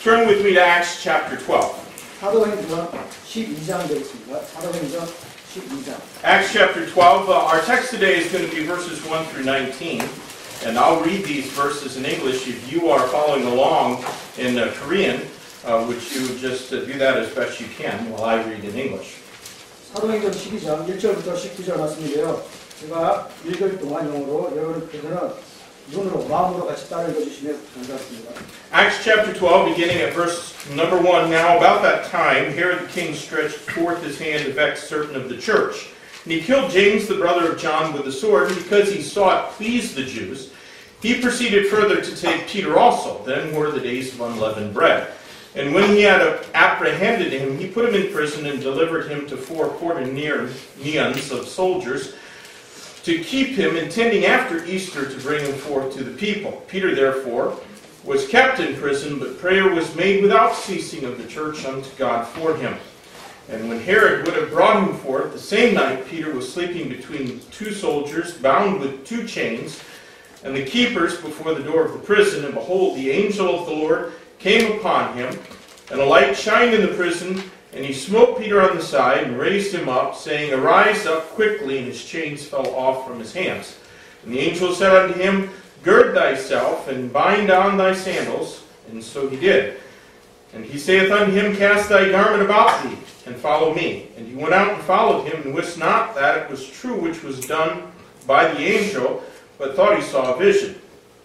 Turn with me to Acts chapter 12. 사도행전 12장 되겠습니다. 사도행전 12장. Acts chapter 12. Our text today is going to be verses 1 through 19. And I'll read these verses in English. If you are following along in Korean, would you just do that as best you can while I read in English? 사도행전 12장 1절부터 19절 말씀인데요. 제가 읽을 동안 영어로 여러분께서는 눈으로 마음으로 같이 따라 읽어주시면 감사하겠습니다. Acts chapter 12, beginning at verse number 1. Now about that time, Herod the king stretched forth his hand to vex certain of the church. And he killed James, the brother of John, with the sword, and because he sought to please the Jews, he proceeded further to take Peter also. Then were the days of unleavened bread. And when he had apprehended him, he put him in prison and delivered him to 4 quaternions of soldiers to keep him, intending after Easter to bring him forth to the people. Peter, therefore, was kept in prison, but prayer was made without ceasing of the church unto God for him. And when Herod would have brought him forth, the same night Peter was sleeping between 2 soldiers, bound with 2 chains, and the keepers before the door of the prison. And behold, the angel of the Lord came upon him, and a light shined in the prison, and he smote Peter on the side and raised him up, saying, Arise up quickly, and his chains fell off from his hands. And the angel said unto him, Gird thyself, and bind on thy sandals. And so he did. And he saith unto him, Cast thy garment about thee, and follow me. And he went out and followed him, and wist not that it was true which was done by the angel, but thought he saw a vision.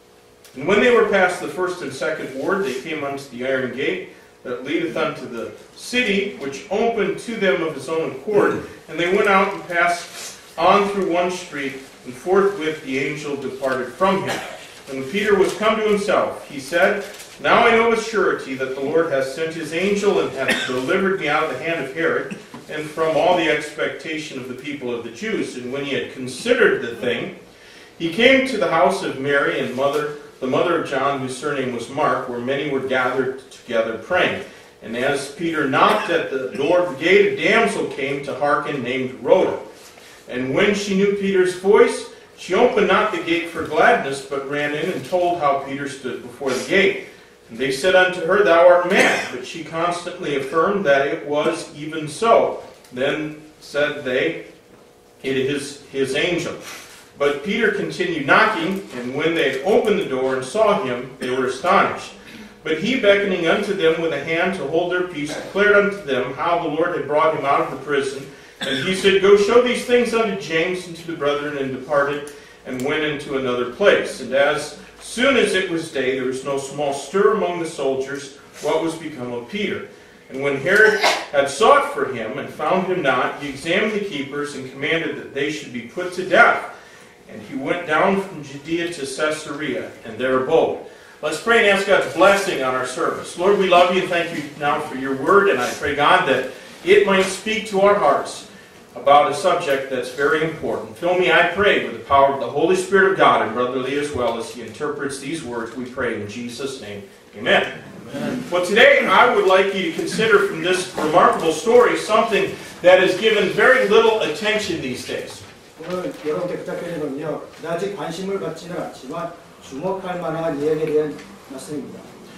And when they were past the first and second ward, they came unto the iron gate that leadeth unto the city, which opened to them of his own accord. And they went out and passed on through one street, and forthwith the angel departed from him. And when Peter was come to himself, he said, Now I know with surety that the Lord hath sent his angel, and hath delivered me out of the hand of Herod, and from all the expectation of the people of the Jews. And when he had considered the thing, he came to the house of Mary, and the mother of John, whose surname was Mark, where many were gathered together praying. And as Peter knocked at the door of the gate, a damsel came to hearken, named Rhoda. And when she knew Peter's voice, she opened not the gate for gladness, but ran in and told how Peter stood before the gate. And they said unto her, Thou art mad. But she constantly affirmed that it was even so. Then said they, It is his angel. But Peter continued knocking, and when they had opened the door and saw him, they were astonished. But he, beckoning unto them with a hand to hold their peace, declared unto them how the Lord had brought him out of the prison. And he said, Go show these things unto James and to the brethren, and departed, and went into another place. And as soon as it was day, there was no small stir among the soldiers what was become of Peter. And when Herod had sought for him, and found him not, he examined the keepers, and commanded that they should be put to death. And he went down from Judea to Caesarea, and there abode. Let's pray and ask God's blessing on our service. Lord, we love you and thank you now for your word, and I pray, God, that it might speak to our hearts about a subject that's very important. Fill me, I pray, with the power of the Holy Spirit of God, and Brother Lee as well, as he interprets these words, we pray in Jesus' name. Amen. Amen. Well, today I would like you to consider from this remarkable story something that is given very little attention these days. 오늘 여러분께 부탁드리는 건요, 그다지 관심을 받지는 않지만 주목할 만한 이야기에 대한 말씀입니다.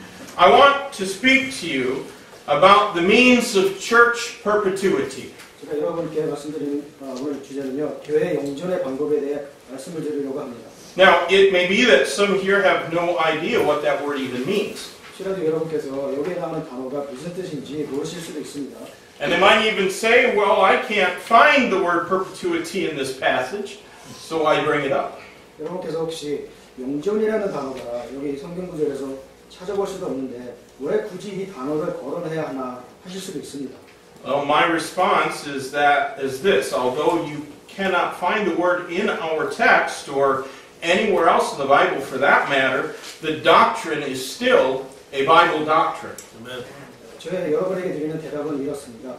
I want to speak to you about the means of church perpetuity. 제가 여러분께 말씀드리는 오늘 주제는요, 교회 영존의 방법에 대해 말씀을 드리려고 합니다. Now, it may be that some here have no idea what that word even means. 혹시라도 여러분께서 여기에 나오는 단어가 무슨 뜻인지 모르실 수도 있습니다. And they might even say, well, I can't find the word perpetuity in this passage, so I bring it up. 여러분께서 혹시 영존이라는 단어가 여기 성경 구절에서 찾아볼 수도 없는데 왜 굳이 이 단어를 거론해야 하나 하실 수도 있습니다. Well, my response is this. Although you cannot find the word in our text or anywhere else in the Bible for that matter, the doctrine is still a Bible doctrine. Amen. 제가 여러분에게 드리는 대답은 이렇습니다.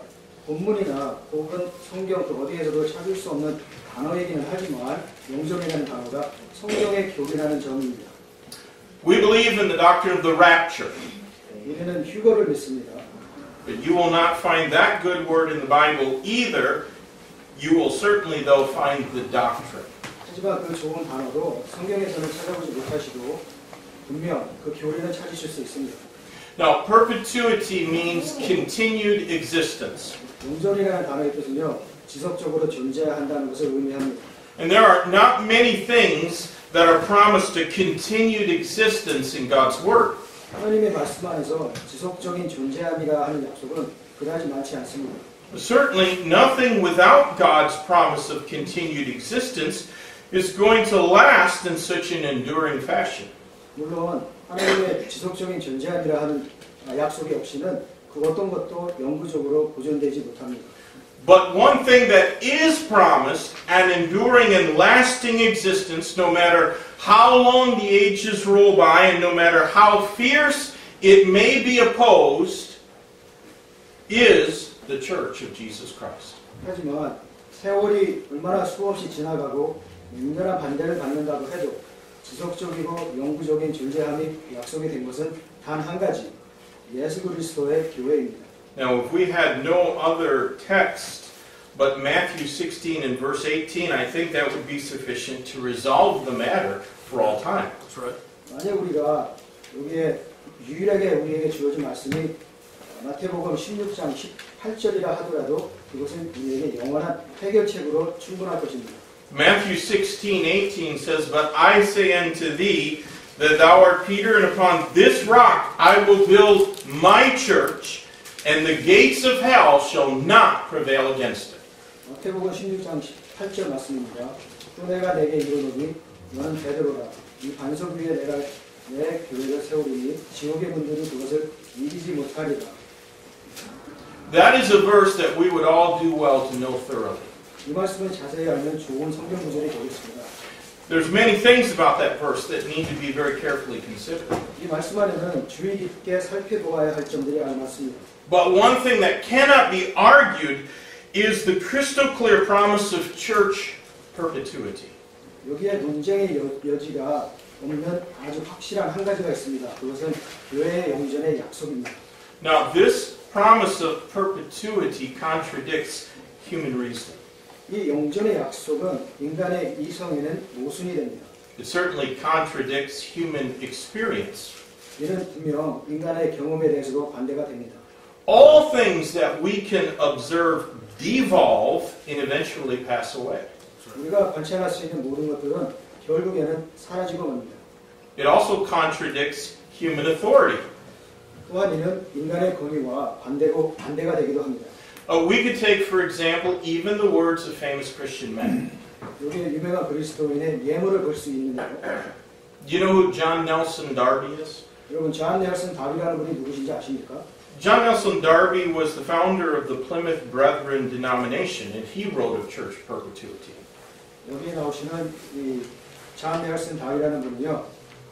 본문이나 혹은 성경 그 어디에서도 찾을 수 없는 단어이기는 하지만 영존이라는 단어가 성경의 교리라는 점입니다. We believe in the doctrine of the rapture. 우리는 휴거를 믿습니다. But you will not find that good word in the Bible either. You will certainly, though, find the doctrine. 하지만 그 좋은 단어도 성경에서는 찾아보지 못하시고 분명 그 교리는 찾으실 수 있습니다. Now, perpetuity means continued existence. 영존이라는 단어의 뜻은요, 지속적으로 존재한다는 것을 의미합니다. And there are not many things that are promised a continued existence in God's Word. 하나님의 말씀 안에서 지속적인 존재함이라 하는 약속은 그다지 많지 않습니다. Certainly, nothing without God's promise of continued existence is going to last in such an enduring fashion. 물론 하나님의 지속적인 존재함이라 하는 약속이 없이는 그 어떤 것도 영구적으로 보존되지 못합니다. But one thing that is promised, an enduring and lasting existence, no matter how long the ages roll by and no matter how fierce it may be opposed, is the Church of Jesus Christ. 하지만 세월이 얼마나 수없이 지나가고 맹렬한 반대를 받는다고 해도 지속적이고 영구적인 존재함이 약속이 된 것은 단 한 가지, 예수 그리스도의 교회입니다. Now, if we had no other text but Matthew 16 and verse 18, I think that would be sufficient to resolve the matter for all time. That's right. 만약 우리가 여기에 유일하게 우리에게 주어진 말씀이 마태복음 16장 18절이라 하더라도 그것은 우리에게 영원한 해결책으로 충분할 것입니다. Matthew 16:18 says, But I say unto thee, that thou art Peter, and upon this rock I will build my church, and the gates of hell shall not prevail against it. 마태복음 16장 18절 말씀입니다. 또 내가 내게 이르노니 너는 베드로라. 이 반석 위에 내가 내 교회를 세우리니 지옥의 문들이 그것을 이기지 못하리라. That is a verse that we would all do well to know thoroughly. 이 말씀을 자세히 알면 좋은 성경 구절이 되겠습니다. There's many things about that verse that need to be very carefully considered. 이 말씀 안에는 주의 깊게 살펴보아야 할 점들이 아주 많습니다. But one thing that cannot be argued is the crystal clear promise of church perpetuity. 여기에 논쟁의 여지가 없는 아주 확실한 한 가지가 있습니다. 그것은 교회의 영전의 약속입니다. Now, this promise of perpetuity contradicts human reason. 이 영전의 약속은 인간의 이성에는 모순이 됩니다. It certainly contradicts human experience. 이는 분명 인간의 경험에 대해서도 반대가 됩니다. All things that we can observe devolve and eventually pass away. 우리가 관찰할 수 있는 모든 것들은 결국에는 사라지고 맙니다. It also contradicts human authority. 또한 이는 인간의 권위와 반대가 되기도 합니다. We could take, for example, even the words of famous Christian men. 여기에 유명한 그리스도인의 예물을 볼 수 있는데요. Do you know who John Nelson Darby is? 여러분 존 넬슨 다비라는 분이 누구신지 아십니까? John Nelson Darby was the founder of the Plymouth Brethren denomination, and he wrote of church perpetuity. 여기에 나오시는 이 존 넬슨 다비라는 분은요,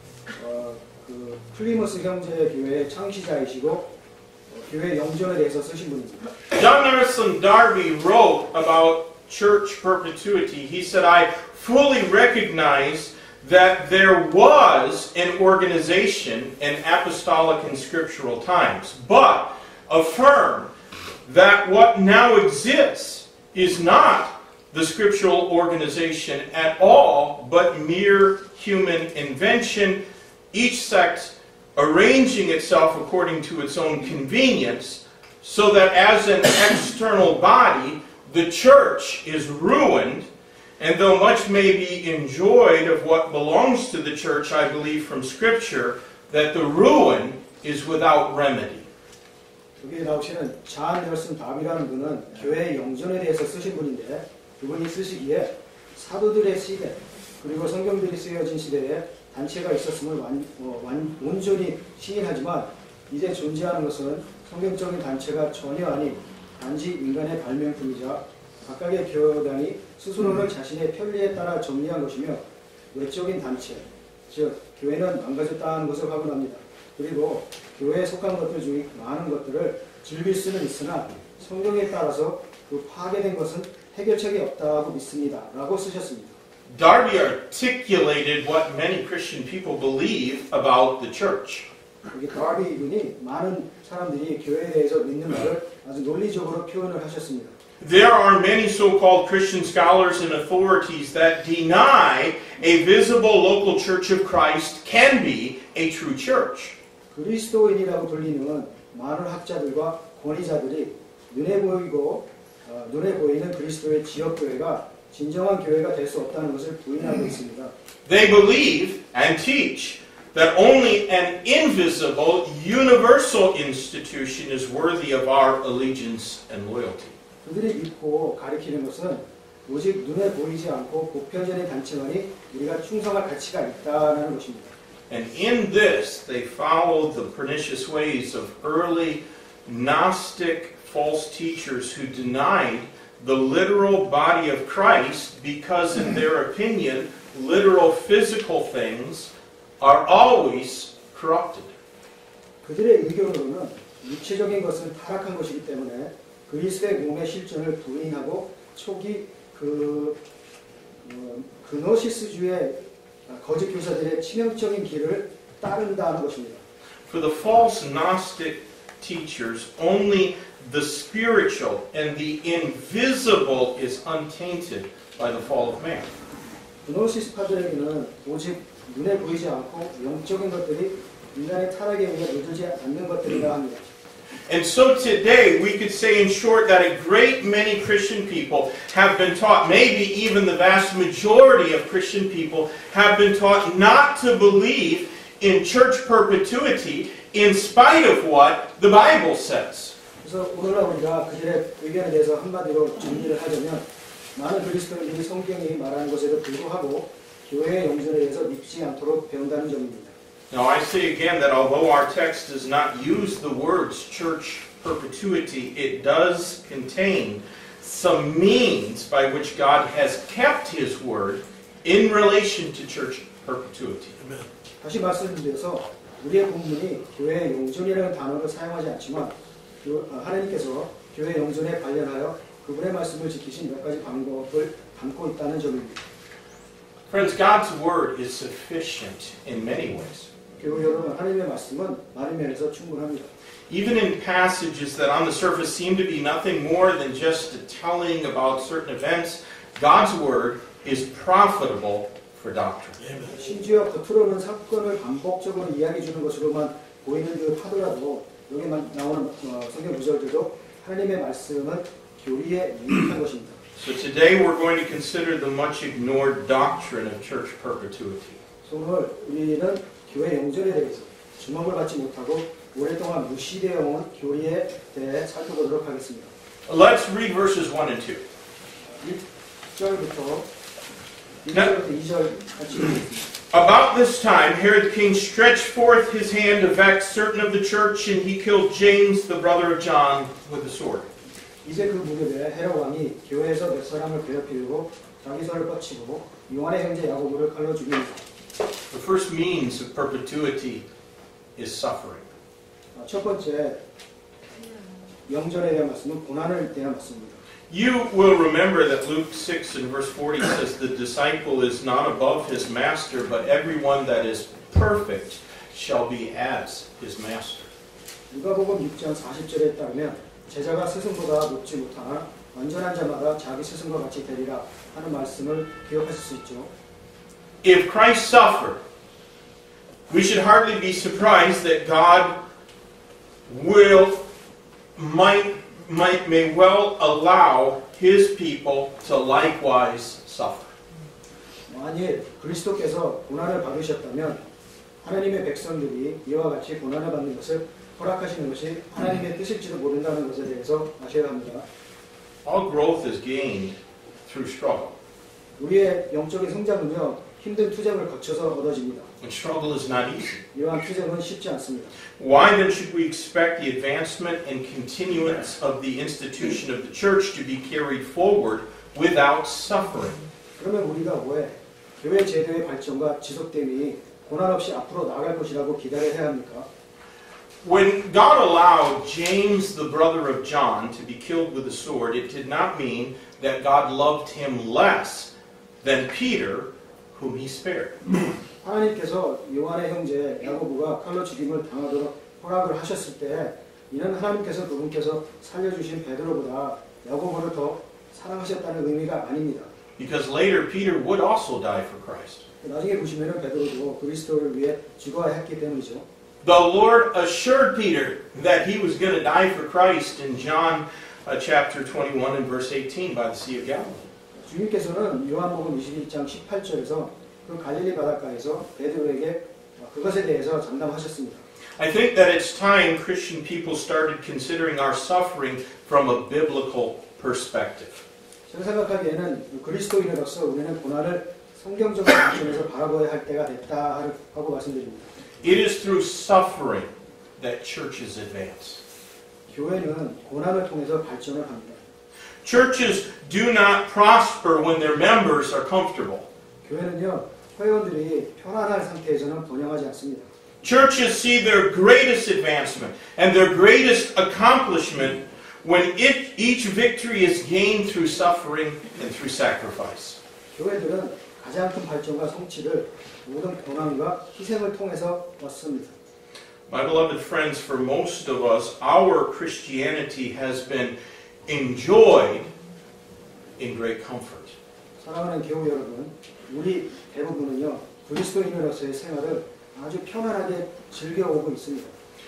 그 플리머스 형제 교회의 창시자이시고 교회 영전에 대해서 쓰신 분입니다. John Nelson Darby wrote about church perpetuity. He said, I fully recognize that there was an organization in apostolic and scriptural times, but affirm that what now exists is not the scriptural organization at all, but mere human invention, each sect arranging itself according to its own convenience, so that as an external body, the church is ruined, and though much may be enjoyed of what belongs to the church, I believe from Scripture, that the ruin is without remedy. 여기에 나오시는 존 넬슨 다비라는 분은 교회의 영전에 대해서 쓰신 분인데 그분이 쓰시기에 사도들의 시대 그리고 성경들이 쓰여진 시대에 단체가 있었음을 온전히 시인하지만 이제 존재하는 것은 성경적인 단체가 전혀 아닌 단지 인간의 발명품이자 각각의 교단이 스스로를 자신의 편리에 따라 정리한 것이며 외적인 단체, 즉 교회는 망가졌다는 것을 확언합니다. 그리고 교회에 속한 것들 중에 많은 것들을 즐길 수는 있으나 성경에 따라서 그 파괴된 것은 해결책이 없다고 믿습니다. 라고 쓰셨습니다. Darby articulated what many Christian people believe about the church. 여기 다비 분이 많은 사람들이 교회에 대해서 믿는 말을 아주 논리적으로 표현을 하셨습니다. There are many so-called Christian scholars and authorities that deny a visible local church of Christ can be a true church. 그리스도인이라고 불리는 많은 학자들과 권위자들이 눈에 보이는 그리스도의 지역교회가 진정한 교회가 될 수 없다는 것을 부인하고 있습니다. They believe and teach that only an invisible, universal institution is worthy of our allegiance and loyalty. 그들이 믿고 가리키는 것은 오직 눈에 보이지 않고 보편적인 단체만이 우리가 충성할 가치가 있다는 것입니다. And in this, they follow the pernicious ways of early Gnostic false teachers who denied the literal body of Christ because, in their opinion, literal physical things are always corrupted. 그들의 의견으로는 육체적인 것은 타락한 것이기 때문에 그리스도의 몸의 실존을 부인하고 초기 그노시스주의 거짓 교사들의 치명적인 길을 따른다는 것입니다. For the false Gnostic teachers, only the spiritual and the invisible is untainted by the fall of man. 그노시스파들에게는 오직 눈에 보이지 않고 영적인 것들이 인간의 타락에 의해 늦어지지 않는 것들이라 합니다. And so today we could say in short that a great many Christian people have been taught, maybe even the vast majority of Christian people have been taught not to believe in church perpetuity in spite of what the Bible says. 그래서 오늘날 우리가 그들의 의견에 대해서 한마디로 정리를 하자면 많은 그리스도인들이 성경이 말하는 것에도 불구하고 교회의 영전에 대해서 믿지 않도록 배운다는 점입니다. Now I say again that although our text does not use the words church perpetuity, it does contain some means by which God has kept His word in relation to church perpetuity. Amen. 다시 말씀드려서 우리의 본문이 교회의 영존이라는 단어를 사용하지 않지만 하나님께서 교회 영존에 관련하여 그분의 말씀을 지키신 몇 가지 방법을 담고 있다는 점입니다. Friends, God's word is sufficient in many ways. 교회 여러분, 하나님의 말씀은 많은 면에서 충분합니다. Even in passages that on the surface seem to be nothing more than just telling about certain events, God's word is profitable for doctrine. 심지어 겉으로는 사건을 반복적으로 이야기해 주는 것으로만 보이는 듯 하더라도 여기 나오는 성경 구절들도 하나님의 말씀은 교리에 유익한 것입니다. So today we're going to consider the much ignored doctrine of church perpetuity. 오늘 우리는 교회 영전에 대해서 주목을 받지 못하고 오랫동안 무시되어 온 교리에 대해 살펴보도록 하겠습니다. Let's read verses 1 and 2. 1절부터 2절 같이 읽겠습니다. About this time, Herod the king stretched forth his hand to vex certain of the church, and he killed James, the brother of John, with a sword. 이제 그 무렵에 헤롯 왕이 교회에서 몇 사람을 괴롭히고 자기 손을 뻗치고 요한의 형제 야고보를 칼로 죽입니다. The first means of perpetuity is suffering. 첫 번째 영전에 대한 말씀은 고난을 대한 말씀입니다. You will remember that Luke 6 and verse 40 says the disciple is not above his master, but everyone that is perfect shall be as his master. 누가복음 6장 40절에 따르면 제자가 스승보다 높지 못하나 완전한 자마다 자기 스승과 같이 되리라 하는 말씀을 기억하실 수 있죠. If Christ suffered, we should hardly be surprised that God may well allow His people to likewise suffer. 만일 그리스도께서 고난을 받으셨다면 하나님의 백성들이 이와 같이 고난을 받는 것을 허락하시는 것이 하나님의 뜻일지도 모른다는 것에 대해서 아셔야 합니다. All growth is gained through struggle. 우리의 영적인 성장은요 힘든 투쟁을 거쳐서 얻어집니다. And struggle is not easy. 이러한 투쟁은 쉽지 않습니다. Why then should we expect the advancement and continuance of the institution of the church to be carried forward without suffering? 그러면 우리가 왜 교회 제도의 발전과 지속됨이 고난 없이 앞으로 나아갈 것이라고 기다려야 합니까? When God allowed James, the brother of John, to be killed with a sword, it did not mean that God loved him less than Peter, whom he spared. 하나님께서 요한의 형제 야고보가 칼로 죽임을 당하도록 허락을 하셨을 때 이는 하나님께서 그분께서 살려주신 베드로보다 야고보를 더 사랑하셨다는 의미가 아닙니다. Because later Peter would also die for Christ. 나중에 보시면은 베드로도 그리스도를 위해 죽어야 했기 때문이죠. The Lord assured Peter that he was going to die for Christ in John chapter 21 and verse 18 by the Sea of Galilee. 주님께서는 요한복음 21장 18절에서 그 갈릴리 바닷가에서 베드로에게 그것에 대해서 장담하셨습니다. I think that it's time Christian people started considering our suffering from a biblical perspective. 제가 생각하기에는 그리스도인으로서 우리는 고난을 성경적인 관점에서 바라봐야 할 때가 됐다 하고 말씀드립니다. It is through suffering that churches advance. 교회는 고난을 통해서 발전을 합니다. Churches do not prosper when their members are comfortable. 교회는요, 회원들이 편안한 상태에서는 번영하지 않습니다. Churches see their greatest advancement and their greatest accomplishment when each victory is gained through suffering and through sacrifice. 교회들은 가장 큰 발전과 성취를 모든 고난과 희생을 통해서 얻습니다. My beloved friends, for most of us, our Christianity has been enjoyed in great comfort. 사랑하는 교우 여러분, 우리 대부분은요, 그리스도인으로서의 생활을 아주 편안하게 즐겨오고 있습니다.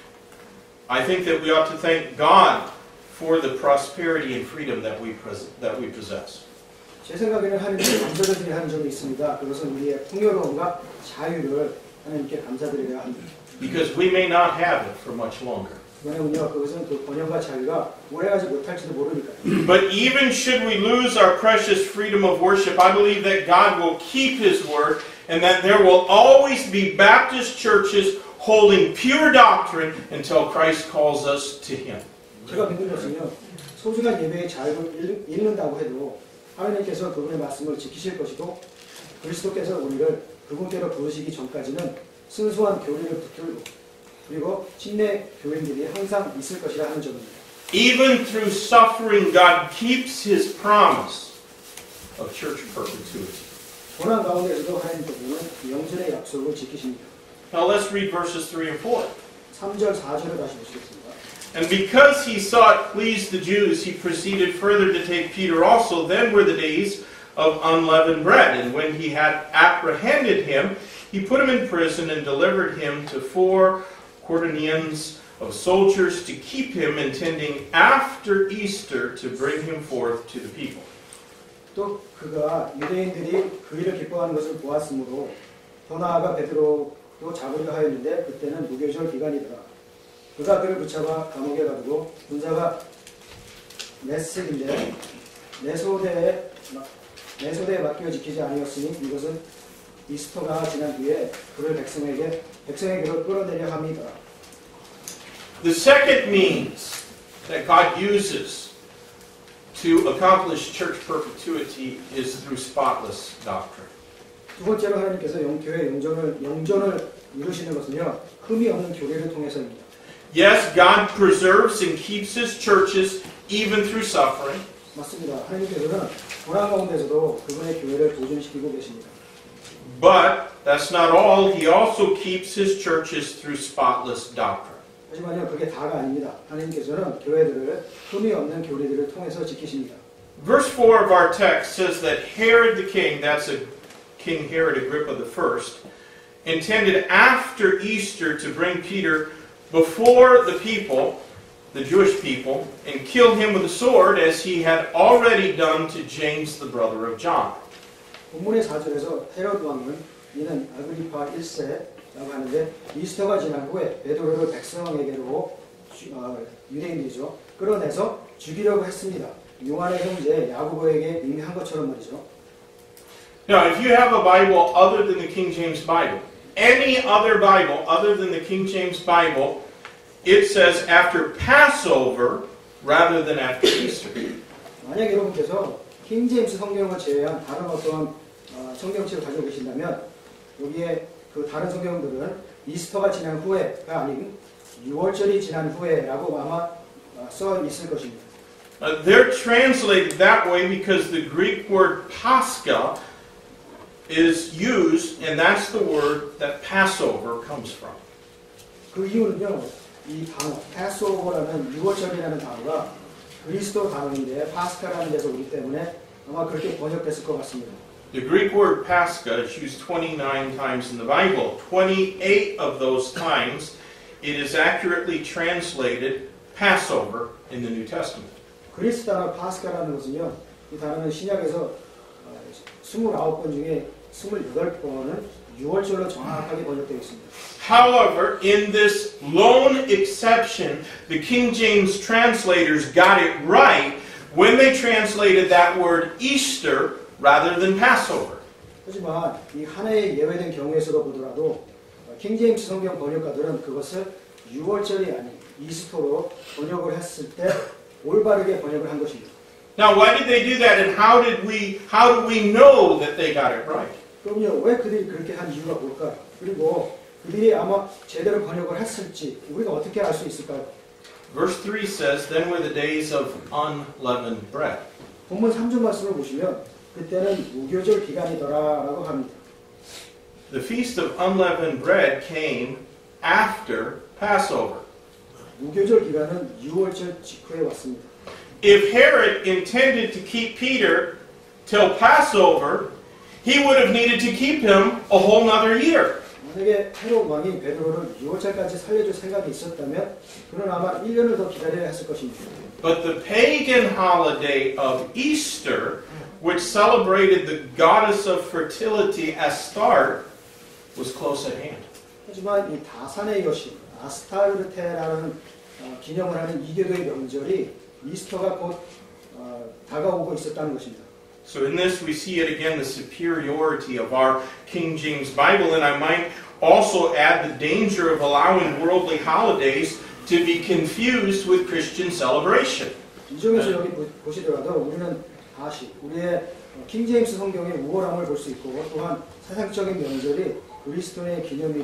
I think that we ought to thank God for the prosperity and freedom that we possess. 제 생각에는 하나님께 감사드려야 하는 점이 있습니다. 그것은 우리의 풍요로움과 자유를 하나님께 감사드려야 합니다. Because we may not have it for much longer. 왜냐면요, 그것은 그 번영과 자유가 오래가지 못할지도 모르니까요. But even should we lose our precious freedom of worship, I believe that God will keep His word and that there will always be Baptist churches holding pure doctrine until Christ calls us to Him. 제가 믿는 것은요, 소중한 예배의 자유를 잃는다고 해도 하나님께서 그분의 말씀을 지키실 것이고 그리스도께서 우리를 그분께로 부르시기 전까지는 순수한 교리를 붙들고 그리고 침례 교인들이 항상 있을 것이라 하는 점입니다. Even through suffering, God keeps His promise of church perpetuity. 고난 가운데서도 하나님께서는 영전의 약속을 지키십니다. Now let's read verses 3 and 4. 3절, 4절을 다시 보시겠습니다. And because he saw it pleased the Jews, he proceeded further to take Peter also. Then were the days of unleavened bread. And when he had apprehended him, he put him in prison and delivered him to 4 quaternions of soldiers to keep him, intending after Easter to bring him forth to the people. 또 그가 유대인들이 그 일을 기뻐하는 것을 보았으므로 더 나아가 베드로도 잡으려 하였는데 그때는 무교절 기간이더라. 그가 그를 붙잡아 감옥에 가두고 군사가 넷색인데 내 소대에 맡겨 지키지 아니었으니 이것은 이스터가 지난 후에 그를 백성에게로 끌어내려 함이다. The second means that God uses to accomplish church perpetuity is through spotless doctrine. 두 번째로 하나님께서 교회 영전을 이루시는 것은요, 흠이 없는 교리를 통해서입니다. Yes, God preserves and keeps His churches even through suffering. 맞습니다. 하나님께서는 고난 가운데서도 그분의 교회를 보존시키고 계십니다. But that's not all. He also keeps His churches through spotless doctrine. 하지만요, 그게 다가 아닙니다. 하나님께서는 교회들을 흠이 없는 교리들을 통해서 지키십니다. Verse 4 of our text says that Herod the king, that's King Herod Agrippa I, intended after Easter to bring Peter before the people, the Jewish people, and kill him with a sword as he had already done to James the brother of John. 본문의 4절에서 헤롯 왕은 이는 아그리파 1세라고 하는데 이스터가 지난 후에 베드로를 백성에게로 유대인들이죠. 끌어내서 죽이려고 했습니다. 요한의 형제 야고보에게 이미 한 것처럼 말이죠. Now, if you have a Bible other than the King James Bible, any other Bible other than the King James Bible, it says after Passover rather than after Easter. 만약 여러분께서 킹 제임스 성경을 제외한 다른 어떤 성경책을 가지고 계신다면 여기에 그 다른 성경들은 이스터가 지난 후에가 아닌 6월절이 지난 후에라고 아마 써 있을 것입니다. They're translated that way because the Greek word Pascha is used, and that's the word that Passover comes from. 그 이유는요, 이 단어, Passover라는 6월절이라는 단어가 그리스도 단어인데 파스카라는 데서 오기 때문에 아마 그렇게 번역됐을 것 같습니다. The Greek word Pascha is used 29 times in the Bible. 28 of those times it is accurately translated Passover in the New Testament. 그리스 단어 파스카라는 것은요, 이 단어는 신약에서 29번 중에 28번은 6월절로 정확하게 번역되어 있습니다. However, in this lone exception, the King James translators got it right when they translated that word Easter rather than Passover. 하지만 이 하나의 예외된 경우에서도 보더라도 킹제임스 성경 번역가들은 그것을 6월절이 아닌 이스터로 번역을 했을 때 올바르게 번역을 한 것입니다. Now, why did they do that, and how do we know that they got it right? 그럼요, 왜 그들이 그렇게 한 이유가 뭘까요? 그리고 그들이 아마 제대로 번역을 했을지 우리가 어떻게 알 수 있을까요? Verse 3 says, Then were the days of unleavened bread. 본문 3절 말씀을 보시면 그때는 무교절 기간이더라라고 합니다. The feast of unleavened bread came after Passover. 무교절 기간은 6월절 직후에 왔습니다. If Herod intended to keep Peter till Passover, he would have needed to keep him a whole nother year. 만약에 헤롯 왕이 베드로를 6월절까지 살려줄 생각이 있었다면 그는 아마 1년을 더 기다려야 했을 것입니다. But the pagan holiday of Easter, which celebrated the goddess of fertility Astarte, was close at hand. 하지만 이 다산의 여신 아스타르테라는 기념을 하는 이교도의 명절이 이스터가 곧 다가오고 있었다는 것입니다. So in this we see it again, the superiority of our King James Bible, and I might also add the danger of allowing worldly holidays to be confused with Christian celebration. 이 점에서 여기 보시더라도 우리는 다시 우리의 킹제임스 성경의 우월함을 볼 수 있고 또한 세상적인 명절이 그리스도의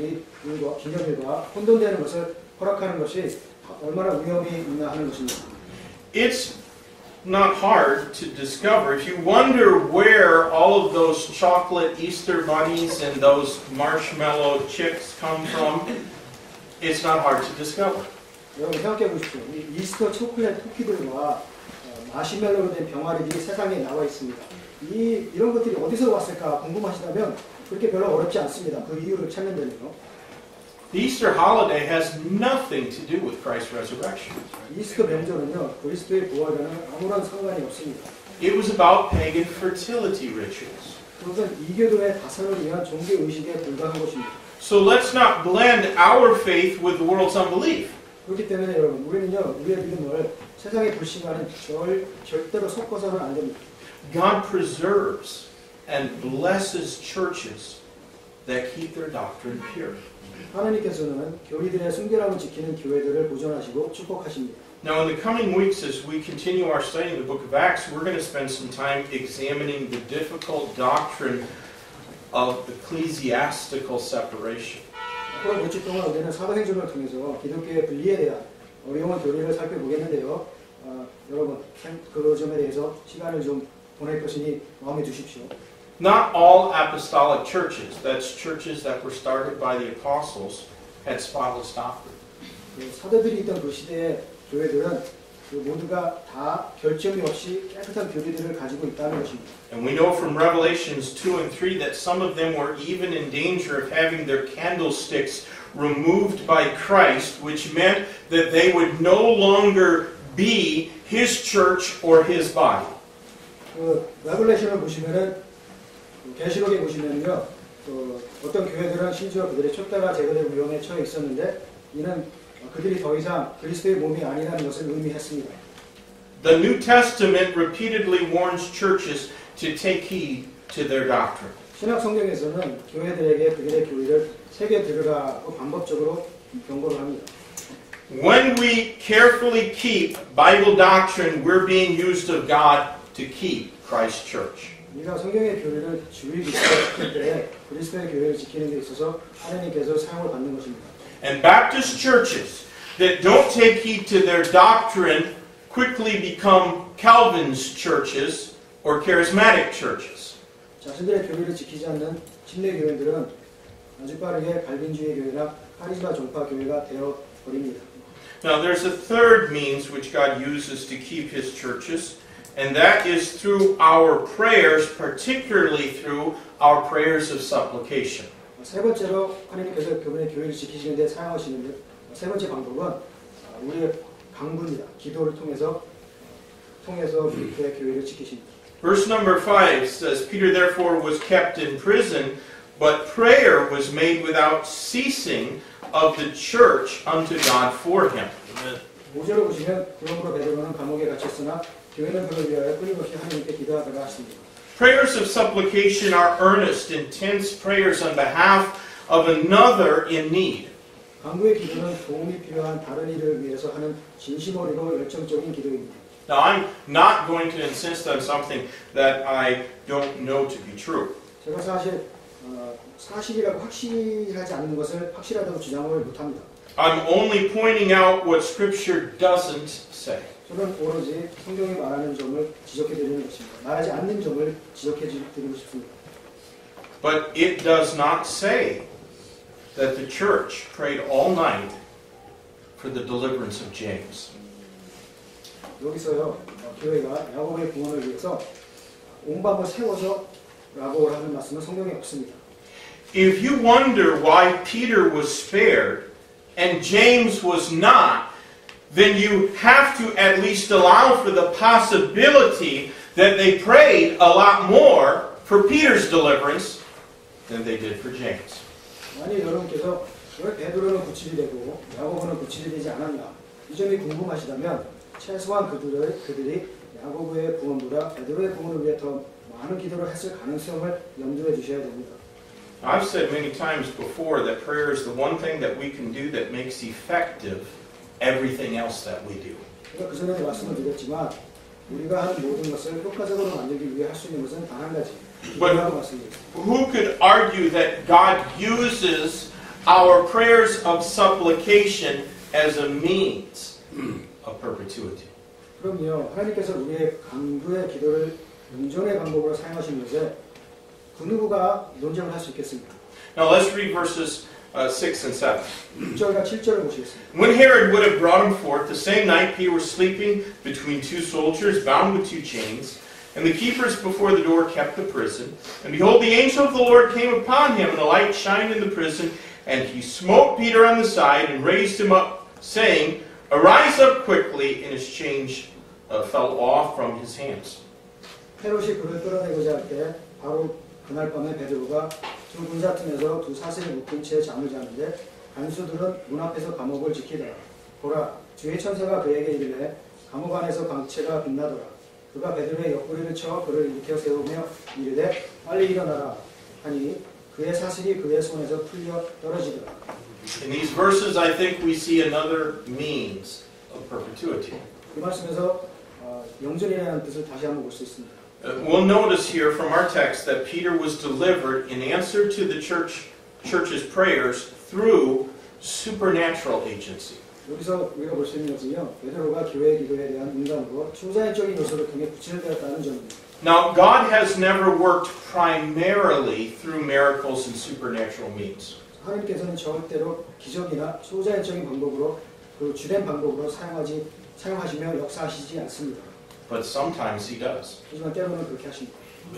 기념일과 혼돈되는 것을 허락하는 것이 얼마나 위험이 있나 하는 것입니다. It's not hard to discover. If you wonder where all of those chocolate Easter bunnies and those marshmallow chicks come from, it's not hard to discover. 여러분 생각해 보십시오. 이스터 초콜릿 쿠키들과 마시멜로로 된 병아리들이 세상에 나와 있습니다. 이런 것들이 어디서 왔을까 궁금하시다면 그렇게 별로 어렵지 않습니다. 그 이유를 찾는 데는요. The Easter holiday has nothing to do with Christ's resurrection. 이스터 명절은요 그리스도의 부활과는 아무런 상관이 없습니다. It was about pagan fertility rituals. 그것은 이교도의 다산을 위한 종교 의식에 불과한 것입니다. So let's not blend our faith with the world's unbelief. 그렇기 때문에 여러분 우리는요 우리의 믿음을 세상에 불신하는 절대로 섞어서는 안 됩니다. God preserves and blesses churches that keep their doctrine pure. 하나님께서는 교리들의 순결함을 지키는 교회들을 보존하시고 축복하십니다. Now, in the coming weeks, as we continue our study in the book of Acts, we're going to spend some time examining the difficult doctrine of ecclesiastical separation. 앞으로 몇 주 동안 우리는 사도행전을 통해서 기독교의 분리에 대한 어려운 교리를 살펴보겠는데요. 여러분, 그 점에 대해서 시간을 좀 보낼 것이니 마음에 두십시오. Not all apostolic churches, that's churches that were started by the apostles, had spotless doctrine. 사도들이 있던 그 시대의 교회들은 모두가 다 결점이 없이 깨끗한 교리들을 가지고 있다는 것입니다. And we know from Revelations 2 and 3 that some of them were even in danger of having their candlesticks removed by Christ, which meant that they would no longer be His church or His body. 레벨레이션을 보시면은 계시록에 보시면요, 어떤 교회들은 심지어 그들의 촛대가 제거될 위험에 처해 있었는데 이는 그들이 더 이상 그리스도의 몸이 아니라는 것을 의미했습니다. The New Testament repeatedly warns churches to take heed to their doctrine. 신약 성경에서는 교회들에게 그들의 교리를 새겨 들으라고 반복적으로 경고를 합니다. When we carefully keep Bible doctrine, we're being used of God to keep Christ's church. 우리가 성경의 교리를 주의 깊게 지킬 때 그리스도의 교회를 지키는 데 있어서 하나님께서 사용을 받는 것입니다. And Baptist churches that don't take heed to their doctrine quickly become Calvin's churches or charismatic churches. 자신들의 교리를 지키지 않는 침례 교회들은 아주 빠르게 갈빈주의 교회나 카리스마 종파 교회가 되어 버립니다. Now there's a third means which God uses to keep His churches, and that is through our prayers, particularly through our prayers of supplication. 세 번째로 하나님께서 그분의 교회를 지키시는 데 사용하시는 세 번째 방법은 우리의 강군이다. 기도를 통해서 그렇게 교회를 지키십니다. Verse number 5 says, Peter therefore was kept in prison, but prayer was made without ceasing of the church unto God for him. 5절을 보시면 그러므로 베드로는 감옥에 갇혔으나 교회는 그를 위하여 끊임없이 하나님께 기도하다가 하십니다. Prayers of supplication are earnest, intense prayers on behalf of another in need. 간구의 기도는 도움이 필요한 다른 이를 위해서 하는 진심 어리고 열정적인 기도입니다. Now, I'm not going to insist on something that I don't know to be true. 제가 사실 사실이라고 확실하지 않는 것을 확실하다고 주장을 못합니다. I'm only pointing out what Scripture doesn't say. 저는 오로지 성경이 말하는 점을 지적해드리는 것입니다. 말하지 않는 점을 지적해드리고 싶습니다. But it does not say that the church prayed all night for the deliverance of James. 여기서요, 교회가 야곱의 구원을 위해서 온 밤을 세워서 라고 하는 말씀은 성경에 없습니다. If you wonder why Peter was spared and James was not, then you have to at least allow for the possibility that they prayed a lot more for Peter's deliverance than they did for James. 만일 여러분께서 왜 베드로는 구출이 되고 야고보는 구출이 되지 않았나 이 점이 궁금하시다면 최소한 그들이 야고보의 구원보다 베드로의 구원을 위해 더 많은 기도를 했을 가능성을 염두에 두셔야 됩니다. I've said many times before that prayer is the one thing that we can do that makes effective everything else that we do. 제가 그 전에 말씀을 드렸지만 우리가 하는 모든 것을 효과적으로 만들기 위해 할 수 있는 것은 단 한 가지. 기도라고 말씀드렸습니다. Who could argue that God uses our prayers of supplication as a means of perpetuity? 그럼요. 하나님께서 우리의 강구의 기도를 용전의 방법으로 사용하시는 것에 그 누구가 논쟁을 할 수 있겠습니까? Now let's read verses 6 and 7. 6절과 7절을 보시겠습니다. When Herod would have brought him forth, the same night Peter was sleeping between two soldiers, bound with two chains. And the keepers before the door kept the prison. And behold, the angel of the Lord came upon him, and a light shined in the prison. And he smote Peter on the side and raised him up, saying, Arise up quickly. And his chains fell off from his hands. 헤롯이 그를 끌어내고자 할 때 바로 그날 밤에 베드로가 두 군사 틈에서 두 사슬에 묶인 채 잠을 자는데 간수들은 문 앞에서 감옥을 지키더라. 보라, 주의 천사가 그에게 이르되 감옥 안에서 광채가 빛나더라. 그가 베드로의 옆구리를 쳐 그를 일으켜 세우며 이르되 빨리 일어나라 하니 그의 사슬이 그의 손에서 풀려 떨어지더라. In these verses, I think we see another means of perpetuity. 그 말씀에서 영전이라는 뜻을 다시 한번 볼 수 있습니다. We'll notice here from our text that Peter was delivered in answer to the church's prayers through supernatural agency. 여기서 우리가 볼 수 있는 것은요, 베드로가 교회의 기도에 대한 응답으로 초자연적인 요소를 통해 구출되었다는 점입니다. Now, God has never worked primarily through miracles and supernatural means. 하나님께서는 절대로 기적이나 초자연적인 방법으로 그 주된 방법으로 사용하시며 역사하시지 않습니다. But sometimes He does. 하지만 때로는 그렇게 하십니다.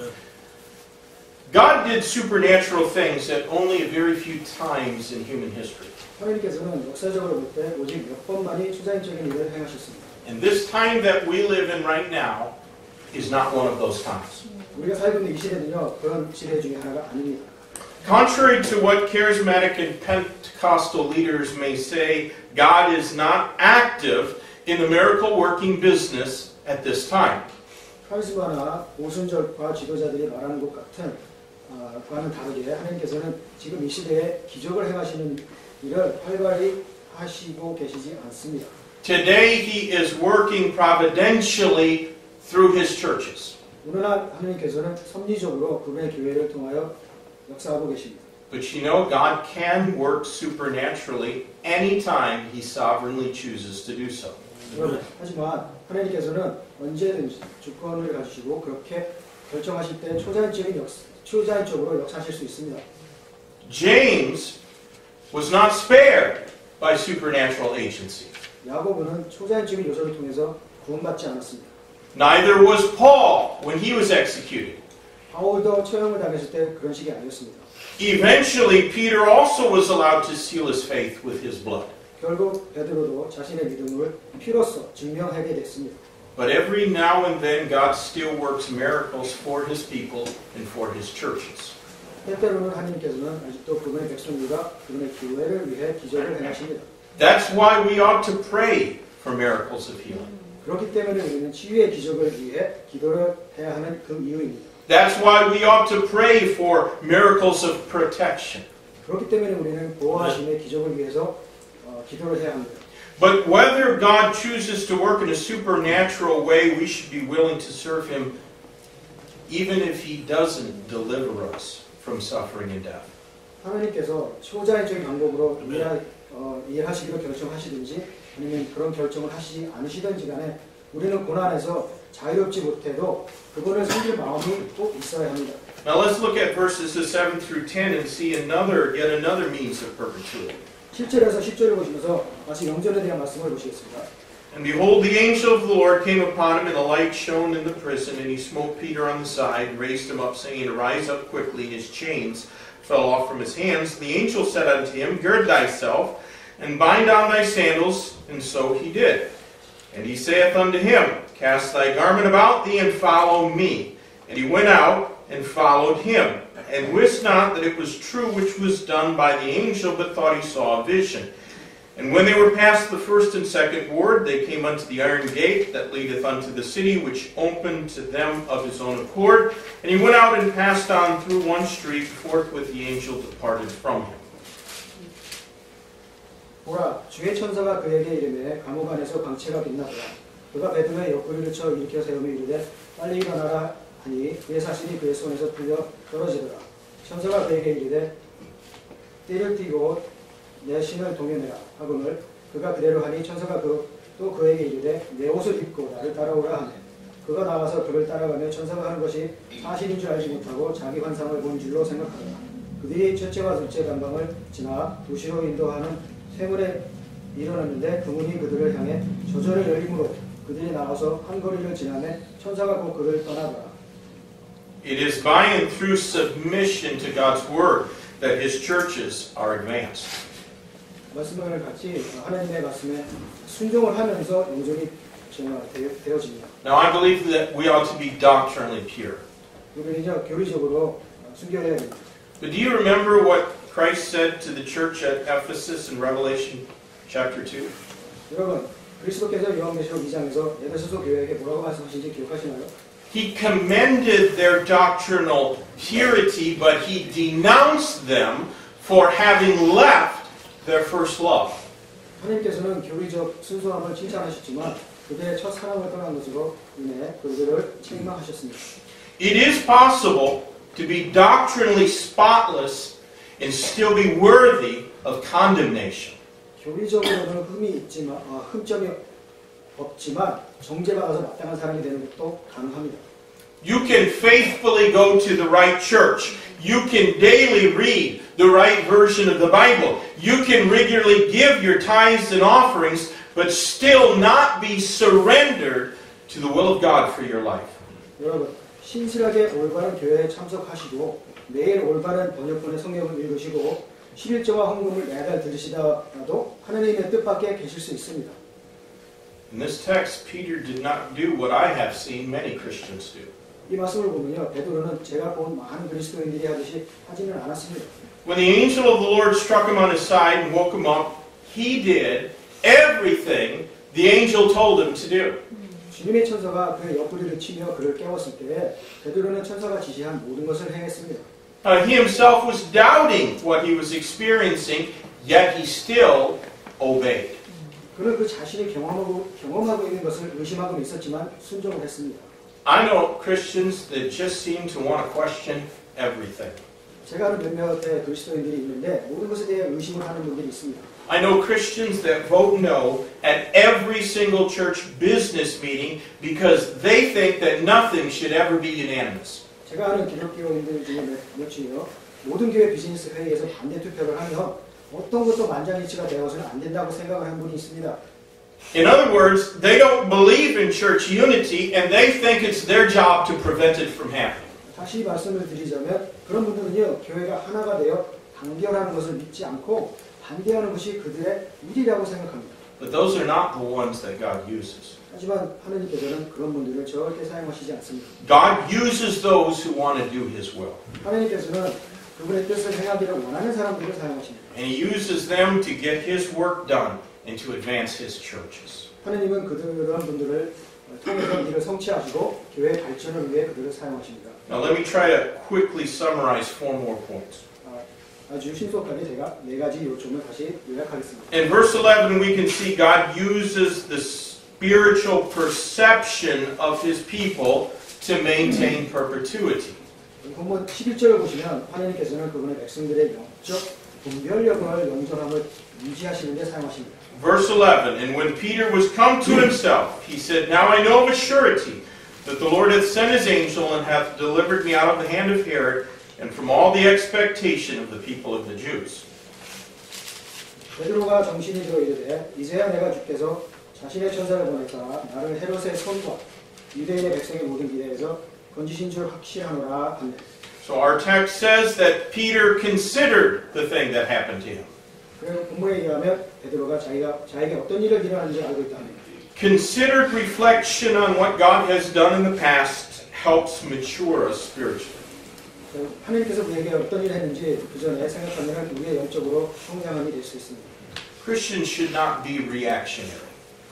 God did supernatural things at only a very few times in human history. 하나님께서는 역사적으로 볼 때 오직 몇 번만이 초자연적인 일을 행하셨습니다. And this time that we live in right now is not one of those times. 우리가 살고 있는 이 시대는요, 그런 시대 중에 하나가 아닙니다. Contrary to what charismatic and Pentecostal leaders may say, God is not active in the miracle working business at this time. 카리스마나 오순절파 지도자들이 말하는 것 같은 과는 다르게 하나님께서는 지금 이 시대에 기적을 행하시는 일을 활발히 하시고 계시지 않습니다. Today He is working providentially through His churches. 오늘날 하나님께서는 섭리적으로 그분의 교회를 통하여 역사하고 계십니다. But you know, God can work supernaturally anytime He sovereignly chooses to do so. 하지만 하나님께서는 언제든지 주권을 가지시고 그렇게 결정하실 때 초자연적으로 역사하실 수 있습니다. James was not spared by supernatural agency. 야고보는 초자연적인 요소를 통해서 구원받지 않았습니다. Neither was Paul when he was executed. 바울도 처형을 당했을 때 그런 식이 아니었습니다. Eventually, Peter also was allowed to seal his faith with his blood. 결국 베드로도 자신의 믿음을 피로써 증명하게 됐습니다. But every now and then God still works miracles for His people and for His churches. 때때로는 하나님께서는 아직도 그분의 백성들과 그분의 교회를 위해 기적을 행하십니다. That's why we ought to pray for miracles of healing. 그렇기 때문에 우리는 치유의 기적을 위해 기도를 해야 하는 그 이유입니다. That's why we ought to pray for miracles of protection. 그렇기 때문에 우리는 보호하심의 기적을 위해서 기도를 해야 합니다. But whether God chooses to work in a supernatural way, we should be willing to serve Him even if He doesn't deliver us from suffering and death. 하나님께서 초자연적인 방법으로 일하시기로 결정하시든지 아니면 그런 결정을 하시지 않으시든지 간에 우리는 고난에서 자유롭지 못해도 그분을 섬길 마음이 꼭 있어야 합니다. Now let's look at verses 7 through 10 and see yet another means of perpetuity. 7절에서 10절을 보시면서 다시 영전에 대한 말씀을 보시겠습니다. And behold, the angel of the Lord came upon him, and a light shone in the prison, and he smote Peter on the side, and raised him up, saying, Arise up quickly, and his chains fell off from his hands. The angel said unto him, Gird thyself, and bind on thy sandals, and so he did. And he saith unto him, Cast thy garment about thee, and follow me. And he went out, and followed him, and wist not that it was true which was done by the angel, but thought he saw a vision. And when they were past the first and second ward, they came unto the iron gate that leadeth unto the city, which opened to them of his own accord. And he went out and passed on through one street, forthwith the angel departed from him. 보라, 주의 천사가 그에게 이르매 감옥 안에서 광채가 빛나더라. 그가 베드로의 옆구리를 쳐 일으켜 세우며 이르되 빨리 일어나라 하니 그의 사신이 그의 손에서 풀려 떨어지더라. 천사가 그에게 이르되 띠를 띠고 내 신을 동여내라 하거늘 그가 그대로 하니 천사가 또 그에게 이르되 내 옷을 입고 나를 따라오라 하네. 그가 나와서 그를 따라가며 천사가 하는 것이 사실인 줄 알지 못하고 자기 환상을 본 줄로 생각하더라. 그들이 첫째와 둘째 단방을 지나 도시로 인도하는 쇠문에 일어났는데 그 문이 그들을 향해 저절로 열리므로 그들이 나와서 한 거리를 지나매 천사가 곧 그를 떠나더라. It is by and through submission to God's word that His churches are advanced. 말씀을 같이 하나님의 말씀에 순종을 하면서 영존이 되어집니다. Now I believe that we ought to be doctrinally pure. 우리는 교리적으로 순결해야 됩니다. But do you remember what Christ said to the church at Ephesus in Revelation chapter 2? 여러분, 그리스도께서 요한계시록 2장에서 에베소서 교회에게 뭐라고 말씀하신지 기억하시나요? He commended their doctrinal purity, but He denounced them for having left their first love. 하나님께서는 교리적 순수함을 칭찬하셨지만 그들의 첫 사랑을 떠난 것으로 인해 그들을 책망하셨습니다. It is possible to be doctrinally spotless and still be worthy of condemnation. 교리적으로는 흠점이 없지만 정죄받아서 마땅한 사람이 되는 것도 가능합니다. You can faithfully go to the right church. You can daily read the right version of the Bible. You can regularly give your tithes and offerings, but still not be surrendered to the will of God for your life. 여러분, 신실하게 올바른 교회에 참석하시고 매일 올바른 번역본의 성경을 읽으시고 11조와 헌금을 매달 들으시다가도 하나님의 뜻밖에 계실 수 있습니다. In this text, Peter did not do what I have seen many Christians do. 이 말씀을 보면요, 베드로는 제가 본 많은 그리스도인들이 하듯이 하지는 않았습니다. When the angel of the Lord struck him on his side and woke him up, he did everything the angel told him to do. 주님의 천사가 그의 옆구리를 치며 그를 깨웠을 때 베드로는 천사가 지시한 모든 것을 행했습니다. He himself was doubting what he was experiencing, yet he still obeyed. 그는 그 자신이 경험하고 있는 것을 의심하고 있었지만 순종을 했습니다. I know Christians that just seem to want to question everything. 제가 아는 몇몇의 그리스도인들이 있는데 모든 것에 대해 의심을 하는 분들이 있습니다. I know Christians that vote no at every single church business meeting because they think that nothing should ever be unanimous. 제가 아는 기독교인들 중에 몇이요. 모든 교회 비즈니스 회의에서 반대 투표를 하면 어떤 것도 만장일치가 되어서는 안 된다고 생각을 한 분이 있습니다. In other words, they don't believe in church unity and they think it's their job to prevent it from happening. 다시 말씀을 드리자면 그런 분들은요, 교회가 하나가 되어 단결하는 것을 믿지 않고 반대하는 것이 그들의 일이라고 생각합니다. But those are not the ones that God uses. 하지만 하나님께서는 그런 분들을 절대 사용하시지 않습니다. God uses those who want to do His will. 하나님께서는 그분의 뜻을 행하기를 원하는 사람들을 사용하십니다. And He uses them to get His work done and to advance His churches. 하나님은 그런 분들을 통해서 일을 성취하시고 교회 발전을 위해 그들을 사용하십니다. Now let me try to quickly summarize 4 more points. 아주 신속하게 제가 4가지 요점을 다시 요약하겠습니다. In verse 11 we can see God uses the spiritual perception of His people to maintain perpetuity. 본문 11절을 보시면 하나님께서는 그분의 백성들의 영적 분별력을 영존함을 유지하시는 데 사용하십니다. Verse 11, and when Peter was come to himself, he said, Now I know of a surety that the Lord hath sent his angel and hath delivered me out of the hand of Herod and from all the expectation of the people of the Jews. 베드로가 정신이 들어 이르되 이제야 내가 주께서 자신의 천사를 보내사 나를 헤롯의 손과 유대인의 백성의 모든 기대에서 건지신 줄 확실하노라 하네. So our text says that Peter considered the thing that happened to him. 그리고 본문에 의하면 베드로가 자에게 어떤 일을 일어나는지 알고 있다 합니다. Considered reflection on what God has done in the past helps mature us spiritually. 하나님께서 우리에게 어떤 일을 했는지 그 전에 생각하면 우리의 영적으로 성장함이 될 수 있습니다. Christians should not be reactionary.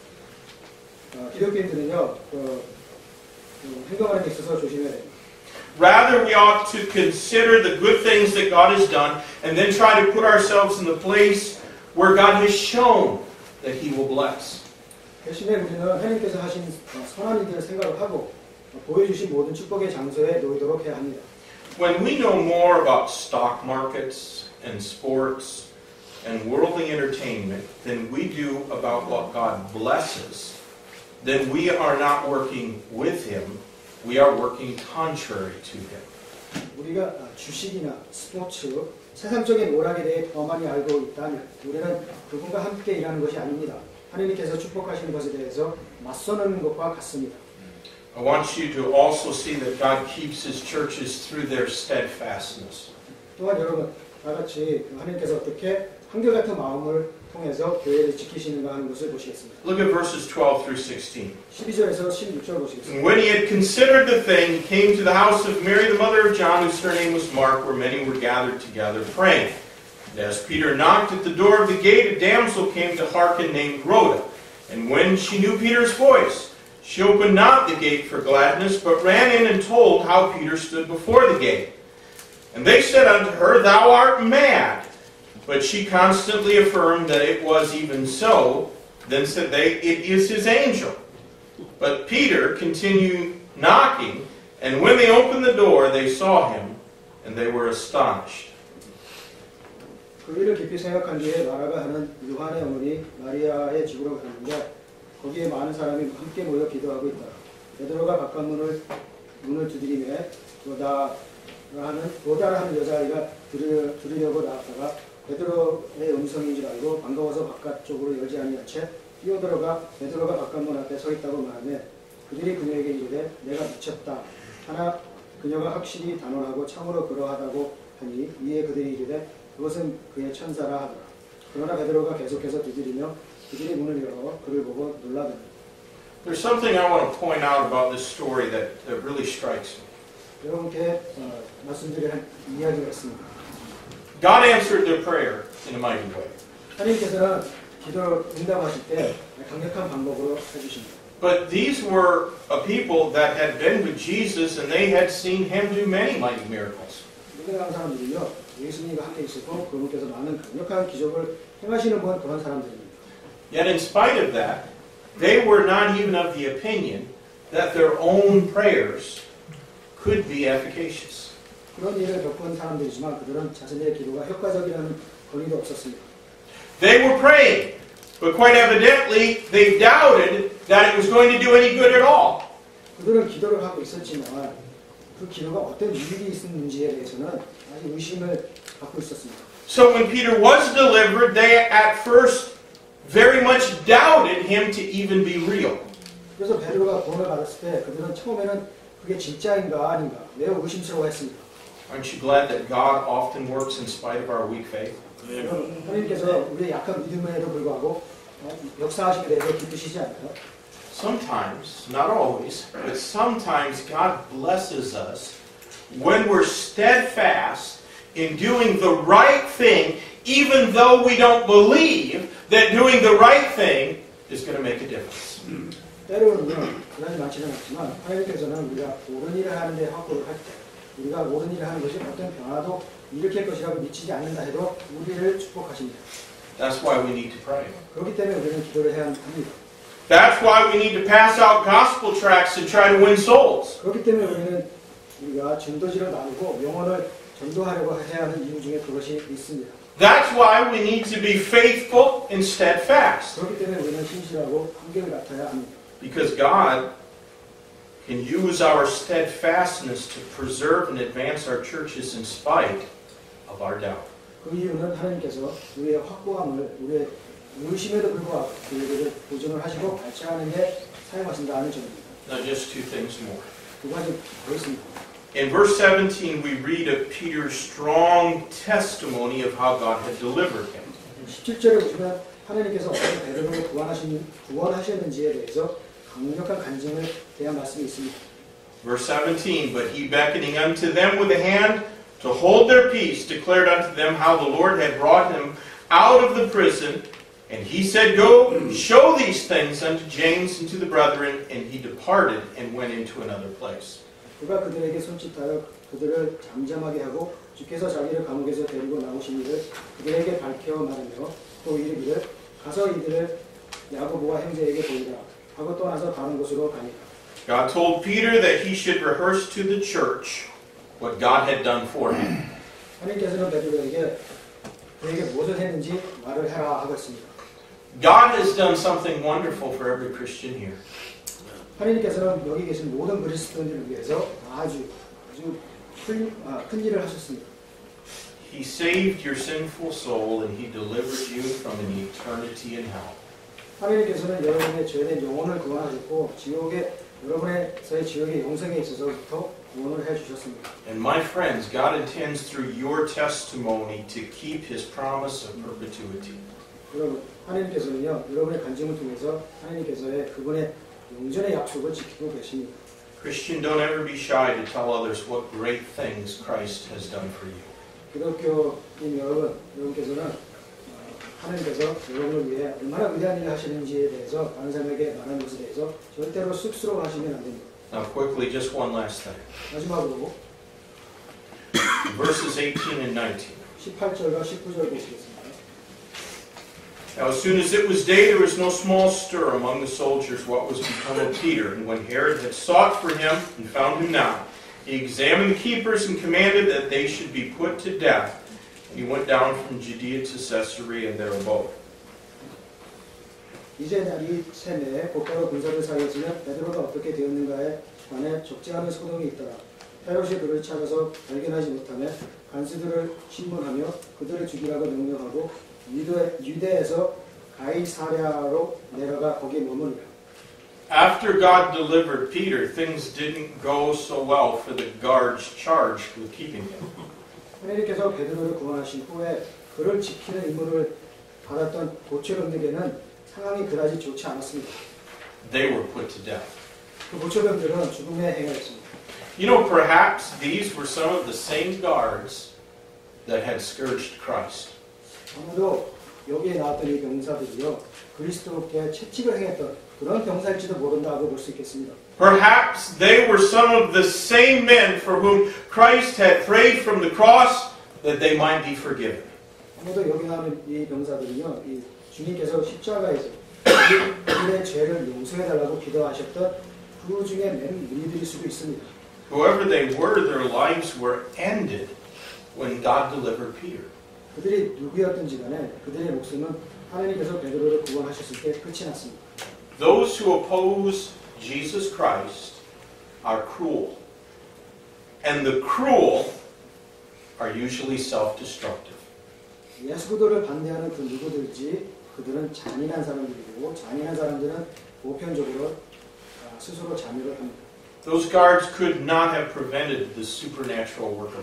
기독교인들은요, 행동하는 데 있어서 조심해야 됩니다. Rather, we ought to consider the good things that God has done and then try to put ourselves in the place where God has shown that He will bless. 대신에 우리는 하나님께서 하신 선한 일들을 생각을 하고 보여주신 모든 축복의 장소에 놓이도록 해야 합니다. When we know more about stock markets and sports and worldly entertainment than we do about what God blesses, then we are not working with Him. We are working contrary to Him. 우리가 주식이나 스포츠, 세상적인 오락에 대해 더 많이 알고 있다면 우리는 그분과 함께 일하는 것이 아닙니다. 하나님께서 축복하시는 것에 대해서 맞서는 것과 같습니다. I want you to also see that God keeps His churches through their steadfastness. 또한 여러분, 다같이 하나님께서 어떻게 한결같은 마음을 통해서 교회를 지키시는가 하는 것을 보시겠습니다. Look at verses 12 through 16. 12절에서 16절 보시겠습니다. And when he had considered the thing, he came to the house of Mary, the mother of John, whose surname was Mark, where many were gathered together praying. And as Peter knocked at the door of the gate, a damsel came to hearken named Rhoda. And when she knew Peter's voice, she opened not the gate for gladness, but ran in and told how Peter stood before the gate. And they said unto her, Thou art mad. But she constantly affirmed that it was even so. Then said they, It is his angel. But Peter continued knocking, and when they opened the door, they saw him, and they were astonished. 그 일을 깊이 생각한 뒤에 마라가 하는 요한의 어머니 마리아의 집으로 갔는데 거기에 많은 사람이 함께 모여 기도하고 있다. 베드로가 바깥 문을 두드리며 도다라 하는 여자아이가 들으려고 나왔다가 베드로의 음성인 줄 알고 반가워서 바깥쪽으로 열지 아니한 채 뛰어들어가 베드로가 바깥 문 앞에 서 있다고 말하며 그들이 그녀에게 이르되 내가 미쳤다 하나 그녀가 확실히 단언하고 참으로 그러하다고 하니 이에 그들이 이르되 그것은 그의 천사라 하더라. 그러나 베드로가 계속해서 두드리며 그들이 문을 열어 그를 보고 놀라더니 There's something I want to point out about this story that really strikes me. 여러분께 말씀드릴 이야기가 있습니다. God answered their prayer in a mighty way. 하나님께서는 기도를 응답하실 때 강력한 방법으로 해주십니다. But these were a people that had been with Jesus and they had seen Him do many mighty miracles. 믿음하는 사람들이요 예수님과 함께 있었고 그분께서 많은 강력한 기적을 행하시는 그런 사람들입니다. Yet in spite of that, they were not even of the opinion that their own prayers could be efficacious. 그런 일을 겪은 사람들이지만 그들은 자신의 기도가 효과적이라는 권리도 없었습니다. They were praying, but quite evidently they doubted that it was going to do any good at all. 그들은 기도를 하고 있었지만 그 기도가 어떤 유익이 있었는지에 대해서는 아직 의심을 갖고 있었습니다. So when Peter was delivered, they at first very much doubted him to even be real. 그래서 베드로가 구원을 받았을 때 그들은 처음에는 그게 진짜인가 아닌가 매우 의심스러워했습니다. Aren't you glad that God often works in spite of our weak faith? 하나님께서 우리의 약한 믿음에도 불구하고 역사하시게 돼서 기쁘시지 않나요? Sometimes, not always, but sometimes God blesses us when we're steadfast in doing the right thing, even though we don't believe that doing the right thing is going to make a difference. 때로는요, 그다지 많지는 않지만 하나님께서는 우리가 옳은 일을 하는데 확보를 할 때, 우리가 옳은 일을 하는 것이 어떤 변화도 일으킬 것이라고 미치지 않는다 해도 우리를 축복하십니다. That's why we need to pray. 그렇기 때문에 우리는 기도를 해야 합니다. That's why we need to pass out gospel tracts and try to win souls. 그렇기 때문에 우리가 전도지를 나누고 영혼을 전도하려고 해야 하는 이유 중에 그것이 있습니다. That's why we need to be faithful and steadfast. 그렇기 때문에 우리는 신실하고 한결 같아야 합니다. Because God can use our steadfastness to preserve and advance our churches in spite of our doubt. 그 이유는 하나님께서 우리의 확고함을 우리의 의심에도 불구하고 그들을 보존을 하시고 발전하는 데 사용하신다는 점입니다. Now just two things more. 두 가지 더 있습니다. In verse 17 we read of Peter's strong testimony of how God had delivered him. 17절에 보시면 하나님께서 어떻게 베드로를 구원하셨는지에 대해서 강력한 간증을 대한 말씀이 있습니다. Verse 17, but he beckoning unto them with a hand to hold their peace, declared unto them how the Lord had brought him out of the prison. And he said, go show these things unto James and to the brethren. And he departed and went into another place. 그가 그들에게 손짓하여 그들을 잠잠하게 하고 주께서 자기를 감옥에서 데리고 나오신 일을 그들에게 밝혀 말하며 또 이르기를 가서 이들을 야고보와 형제에게 보이라 하고 떠나서 다른 곳으로 가니라. God told Peter that he should rehearse to the church what God had done for him. 하나님께서는 베드로에게 그에게 무엇을 했는지 말을 해라 하고 있습니다. God has done something wonderful for every Christian here. 하나님께서는 여기 계신 모든 그리스도인들을 위해서 아주 큰 일을 하셨습니다. He saved your sinful soul and he delivered you from an eternity in hell. 하나님께서는 여러분의 죄된 영혼을 구원하셨고 여러분의 지옥의 영생에 있어서부터 구원을 해주셨습니다. And my friends, God intends through your testimony to keep His promise of perpetuity. 여러분, 하나님께서는요, 여러분의 간증을 통해서 하나님께서의 그분의 영전의 약속을 지키고 계십니다. Christian, don't ever be shy to tell others what great things Christ has done for you. 기독교인 여러분께서는 하나님께서 여러분을 위해 얼마나 위대한 일을 하시는지에 대해서 다른 사람에게 말하는 것에 대해서 절대로 쑥스러워하시면 안 됩니다. Now quickly, just one last thing. 마지막으로 Verses 18 and 19. 18절과 19절 보시겠습니다. Now as soon as it was day, there was no small stir among the soldiers what was become of Peter. And when Herod had sought for him and found him not, he examined the keepers and commanded that they should be put to death. And he went down from Judea to Caesarea and there abode. 이제 날이 새내에 곧바로 군사들 사이에서는 베드로가 어떻게 되었는가에 관해 적지 않은 소동이 있더라. 헤롯이 그를 찾아서 발견하지 못하며 간수들을 신문하며 그들을 죽이라고 명령하고 유대에서 가이사랴로 내려가 거기에 머무르라. After God delivered Peter, things didn't go so well for the guards charged with keeping him. 하나님께서 베드로를 구원하신 후에 그를 지키는 임무를 받았던 보초병들에게는 상황이 그다지 좋지 않았습니다. They were put to death. 그 보초병들은 죽음에 행하였습니다. You know, perhaps these were some of the same guards that had scourged Christ. 아무도 여기에 나왔던 이 병사들이요 그리스도께 채찍을 행했던 그런 병사일지도 모른다고 볼 수 있겠습니다. Perhaps they were some of the same men for whom Christ had prayed from the cross that they might be forgiven. 아무도 여기 나오는 이 병사들이요 이 주님께서 십자가에서 그들의 죄를 용서해달라고 기도하셨던 그 중에 맨 무리들일 수도 있습니다. Whoever they were, their lives were ended when God delivered Peter. 그들이 누구였든지 간에 그들의 목숨은 하나님께서 베드로를 구원하셨을 때 끝이 났습니다. Those who oppose Jesus Christ are cruel. And the cruel are usually self-destructive. 예수도를 반대하는 그 누구든지 그들은 잔인한 사람들이고 잔인한 사람들은 보편적으로 스스로 자멸을 합니다. Those guards could not have prevented the supernatural work of God.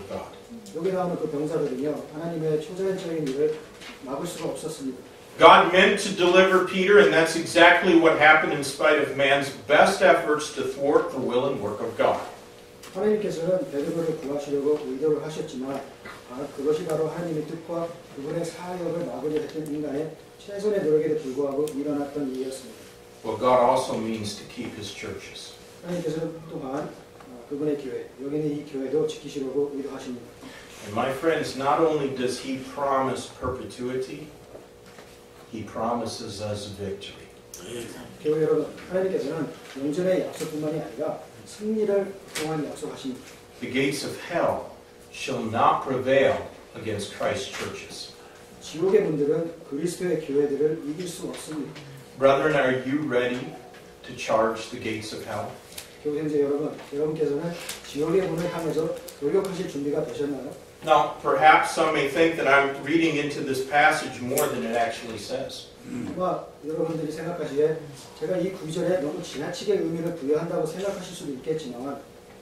여기 나오는 그 병사들은요, 하나님의 초자연적인 일을 막을 수가 없었습니다. God meant to deliver Peter, and that's exactly what happened in spite of man's best efforts to thwart the will and work of God. 하나님께서는 베드로를 구하시려고 의도를 하셨지만 그것이 바로 하나님의 뜻과 그분의 사역을 막으려 했던 인간의 최선의 노력에도 불구하고 일어났던 일이었습니다. Well, God also means to keep His churches. 하나님께서는 또한 그분의 교회, 여기 있는 이 교회도 지키시려고 의도하십니다. And my friends, not only does He promise perpetuity, He promises us victory. 교회 여러분, 하나님께서는 영전의 약속뿐만이 아니라 승리를 또한 약속하십니다. The gates of hell shall not prevail against Christ's churches. 지옥의 문들은 그리스도의 교회들을 이길 수 없습니다. Brethren, are you ready to charge the gates of hell? 교회 형제 여러분, 여러분께서는 지옥의 문을 향해서 돌격하실 준비가 되셨나요? Now, perhaps some may think that I'm reading into this passage more than it actually says. 아마 여러분들이 생각하시기에 제가 이 구절에 너무 지나치게 의미를 부여한다고 생각하실 수도 있겠지만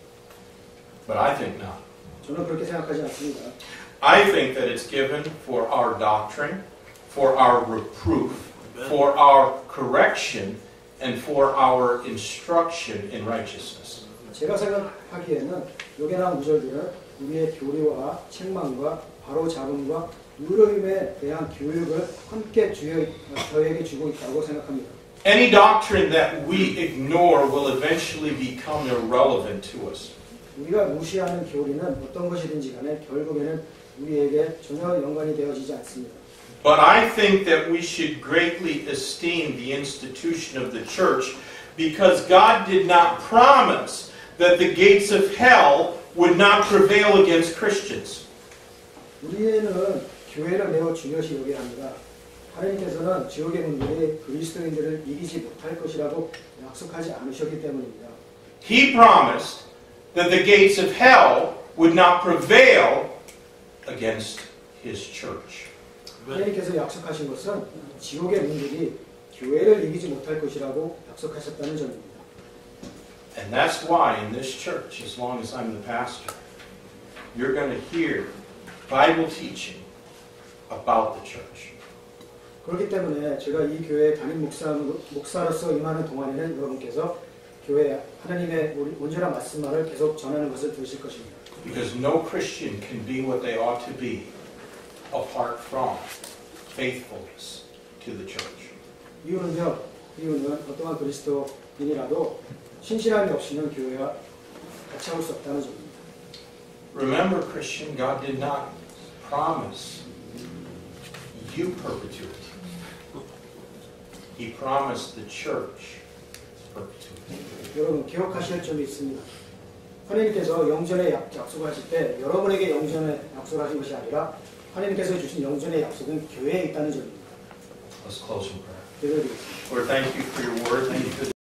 But I think not. 저는 그렇게 생각하지 않습니다. I think that it's given for our doctrine, for our reproof, for our correction, and for our instruction in righteousness. 제가 생각하기에는 여기 나온 구절들은 우리의 교리와 책망과 바로잡음과 의로움에 대한 교육을 함께 저에게 주고 있다고 생각합니다. Any doctrine that we ignore will eventually become irrelevant to us. 우리가 무시하는 교리는 어떤 것이든지 간에 결국에는 우리에게 전혀 연관이 되어지지 않습니다. But I think that we should greatly esteem the institution of the church because God did not promise that the gates of hell would not prevail against Christians. 우리는 교회를 매우 중요시 여겨야 합니다. 하나님께서는 지옥의 문들이 그리스도인들을 이기지 못할 것이라고 약속하지 않으셨기 때문입니다. He promised that the gates of hell would not prevail against His church. 하나님께서 약속하신 것은 지옥의 문들이 교회를 이기지 못할 것이라고 약속하셨다는 점입니다. And that's why in this church, as long as I'm the pastor, you're going to hear Bible teaching about the church. 그렇기 때문에 제가 이 교회 담임 목사로서 임하는 동안에는 여러분께서 교회 하나님의 온전한 말씀만을 계속 전하는 것을 들으실 것입니다. Because no Christian can be what they ought to be apart from faithfulness to the church. 이유는 어떠한 그리스도인이라도 신실함이 없이는 교회와 같이 할 수 없다는 점입니다. Remember, Christian, God did not promise you perpetuity. He promised the church perpetuity. 여러분 기억하실 점이 있습니다. 하나님께서 영전의 약속하실 때 여러분에게 영전의 약속하신 것이 아니라 하나님께서 주신 영전의 약속은 교회에 있다는 점입니다. Let's close in prayer. 기도드리겠습니다. Lord, thank you for your word. Thank you for